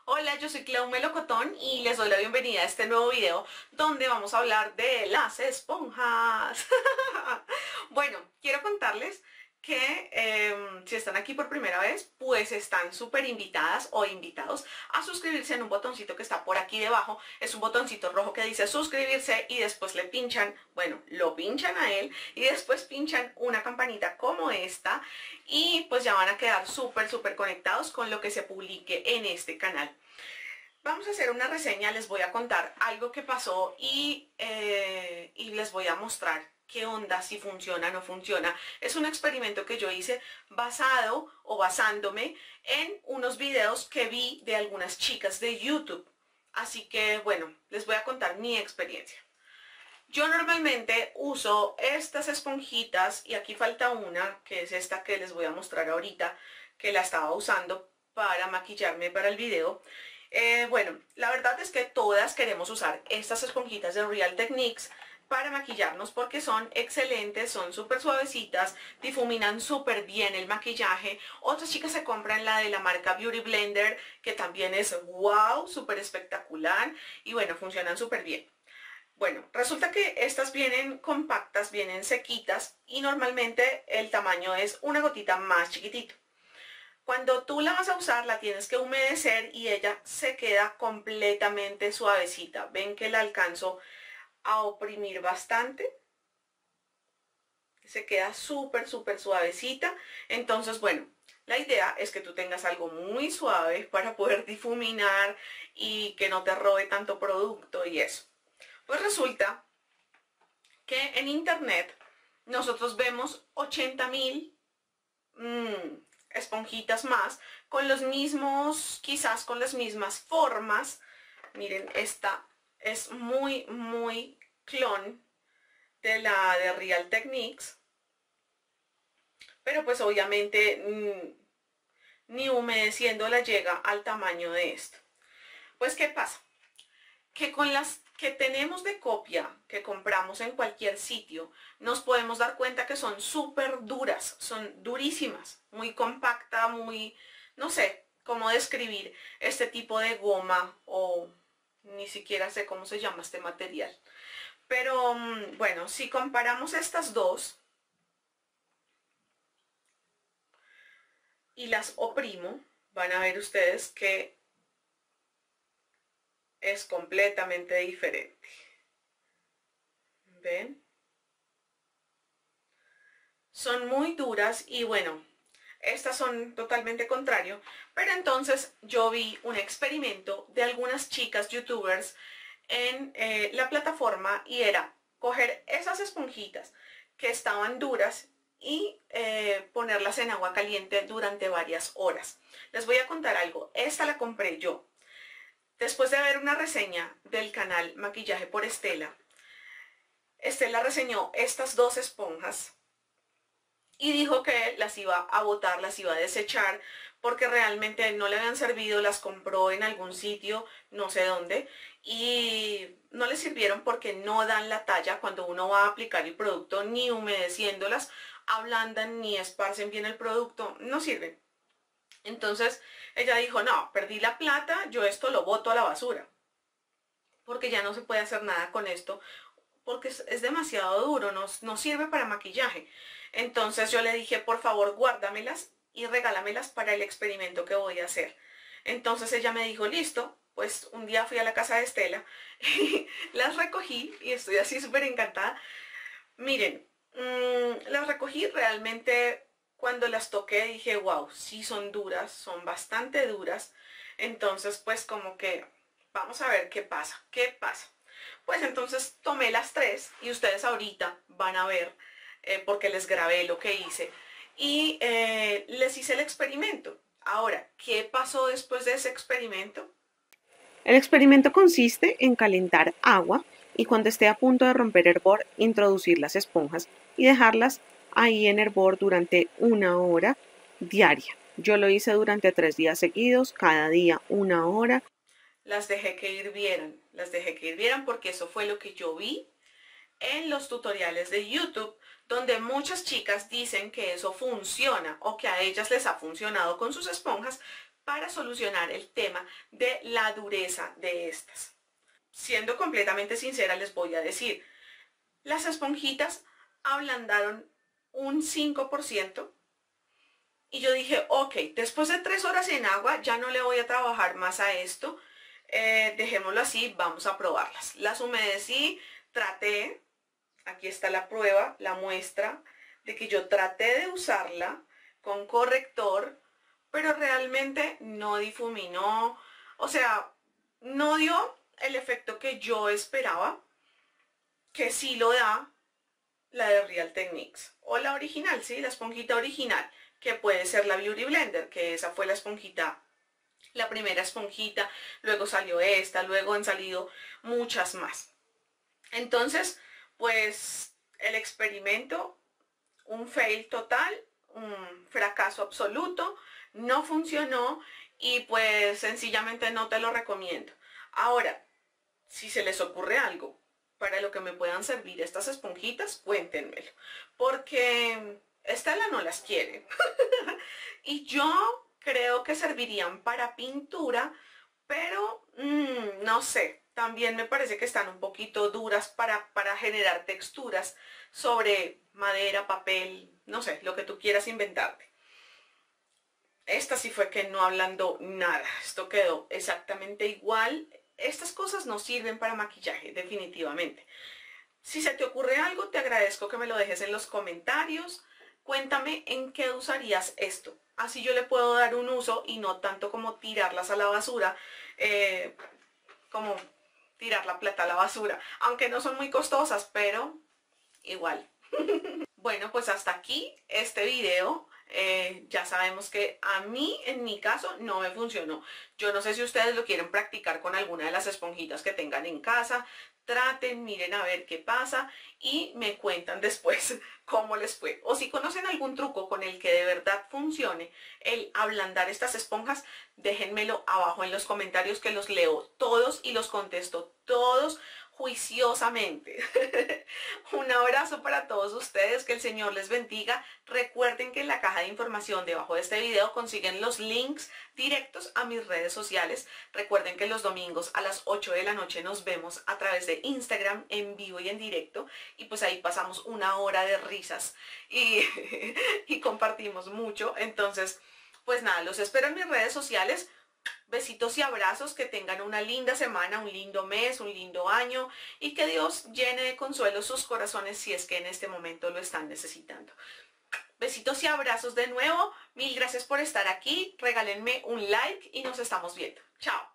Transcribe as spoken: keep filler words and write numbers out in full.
Hola, yo soy Clau Melocotón y les doy la bienvenida a este nuevo video donde vamos a hablar de las esponjas. Bueno, quiero contarles que eh, si están aquí por primera vez, pues están súper invitadas o invitados a suscribirse en un botoncito que está por aquí debajo. Es un botoncito rojo que dice suscribirse y después le pinchan, bueno, lo pinchan a él y después pinchan una campanita como esta y pues ya van a quedar súper, súper conectados con lo que se publique en este canal. Vamos a hacer una reseña, les voy a contar algo que pasó y, eh, y les voy a mostrar qué onda, si funciona o no funciona. Es un experimento que yo hice basado o basándome en unos videos que vi de algunas chicas de YouTube. Así que bueno, les voy a contar mi experiencia. Yo normalmente uso estas esponjitas y aquí falta una, que es esta que les voy a mostrar ahorita, que la estaba usando para maquillarme para el video. Eh, bueno, la verdad es que todas queremos usar estas esponjitas de Real Techniques para maquillarnos porque son excelentes, son súper suavecitas, difuminan súper bien el maquillaje. Otras chicas se compran la de la marca Beauty Blender, que también es wow, súper espectacular y bueno, funcionan súper bien. Bueno, resulta que estas vienen compactas, vienen sequitas y normalmente el tamaño es una gotita más chiquitito. Cuando tú la vas a usar, la tienes que humedecer y ella se queda completamente suavecita. Ven que la alcanzo a oprimir bastante. Se queda súper, súper suavecita. Entonces, bueno, la idea es que tú tengas algo muy suave para poder difuminar y que no te robe tanto producto y eso. Pues resulta que en internet nosotros vemos ochenta mil mmm, esponjitas más con los mismos, quizás con las mismas formas. Miren, esta es muy, muy clon de la de Real Techniques, pero pues obviamente mmm, ni humedeciéndola llega al tamaño de esto. Pues ¿qué pasa? Que con las que tenemos de copia, que compramos en cualquier sitio, nos podemos dar cuenta que son súper duras, son durísimas, muy compacta, muy, no sé cómo describir este tipo de goma o ni siquiera sé cómo se llama este material. Pero bueno, si comparamos estas dos y las oprimo, van a ver ustedes que es completamente diferente. ¿Ven? Son muy duras y bueno, estas son totalmente contrario, pero entonces yo vi un experimento de algunas chicas youtubers en eh, la plataforma y era coger esas esponjitas que estaban duras y eh, ponerlas en agua caliente durante varias horas. Les voy a contar algo, esta la compré yo después de ver una reseña del canal Maquillaje por Estela. Estela reseñó estas dos esponjas y dijo que las iba a botar, las iba a desechar porque realmente no le habían servido, las compró en algún sitio, no sé dónde, y no le sirvieron porque no dan la talla cuando uno va a aplicar el producto, ni humedeciéndolas, ablandan ni esparcen bien el producto, no sirven. Entonces ella dijo, no, perdí la plata, yo esto lo boto a la basura, porque ya no se puede hacer nada con esto, porque es, es demasiado duro, no, no sirve para maquillaje. Entonces yo le dije, por favor, guárdamelas y regálamelas para el experimento que voy a hacer. Entonces ella me dijo, listo, pues un día fui a la casa de Estela y las recogí y estoy así súper encantada. Miren, mmm, las recogí realmente cuando las toqué dije, wow, sí son duras, son bastante duras. Entonces pues como que vamos a ver qué pasa, qué pasa. Pues entonces tomé las tres y ustedes ahorita van a ver eh, porque les grabé lo que hice y eh, les hice el experimento. Ahora, ¿qué pasó después de ese experimento? El experimento consiste en calentar agua y cuando esté a punto de romper hervor, introducir las esponjas y dejarlas ahí en hervor durante una hora diaria. Yo lo hice durante tres días seguidos, cada día una hora. Las dejé que hirvieran, las dejé que hirvieran porque eso fue lo que yo vi en los tutoriales de YouTube, donde muchas chicas dicen que eso funciona o que a ellas les ha funcionado con sus esponjas, para solucionar el tema de la dureza de estas. Siendo completamente sincera, les voy a decir, las esponjitas ablandaron un cinco por ciento y yo dije, ok, después de tres horas en agua ya no le voy a trabajar más a esto, eh, dejémoslo así, vamos a probarlas. Las humedecí, traté, aquí está la prueba, la muestra de que yo traté de usarla con corrector, pero realmente no difuminó, o sea, no dio el efecto que yo esperaba, que sí lo da la de Real Techniques, o la original, sí, la esponjita original, que puede ser la Beauty Blender, que esa fue la esponjita, la primera esponjita, luego salió esta, luego han salido muchas más. Entonces, pues, el experimento, un fail total, un fracaso absoluto, no funcionó y pues sencillamente no te lo recomiendo. Ahora, si se les ocurre algo para lo que me puedan servir estas esponjitas, cuéntenmelo, porque Estela no las quiere. Y yo creo que servirían para pintura, pero mmm, no sé, también me parece que están un poquito duras para, para generar texturas sobre madera, papel, no sé, lo que tú quieras inventarte. Esta sí fue que no ablandó nada, esto quedó exactamente igual. Estas cosas no sirven para maquillaje, definitivamente. Si se te ocurre algo, te agradezco que me lo dejes en los comentarios. Cuéntame en qué usarías esto. Así yo le puedo dar un uso y no tanto como tirarlas a la basura, eh, como tirar la plata a la basura. Aunque no son muy costosas, pero igual. Bueno, pues hasta aquí este video. Eh, ya sabemos que a mí, en mi caso, no me funcionó. Yo no sé si ustedes lo quieren practicar con alguna de las esponjitas que tengan en casa. Traten, miren a ver qué pasa y me cuentan después cómo les fue. O si conocen algún truco con el que de verdad funcione el ablandar estas esponjas, déjenmelo abajo en los comentarios, que los leo todos y los contesto todos juiciosamente. Un abrazo para todos ustedes, que el Señor les bendiga. Recuerden que en la caja de información debajo de este video consiguen los links directos a mis redes sociales. Recuerden que los domingos a las ocho de la noche nos vemos a través de Instagram en vivo y en directo, y pues ahí pasamos una hora de risas y, y compartimos mucho. Entonces, pues nada, los espero en mis redes sociales. Besitos y abrazos, que tengan una linda semana, un lindo mes, un lindo año, y que Dios llene de consuelo sus corazones si es que en este momento lo están necesitando. Besitos y abrazos de nuevo, mil gracias por estar aquí, regálenme un like y nos estamos viendo. Chao.